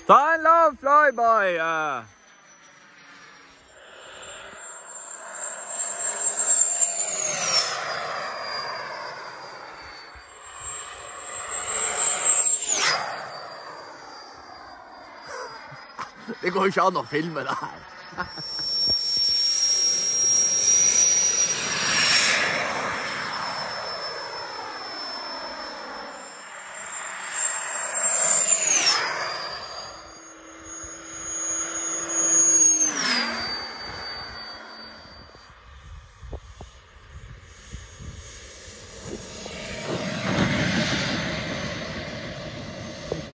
Ta en lav flyby! Det går jo ikke an å filme det her.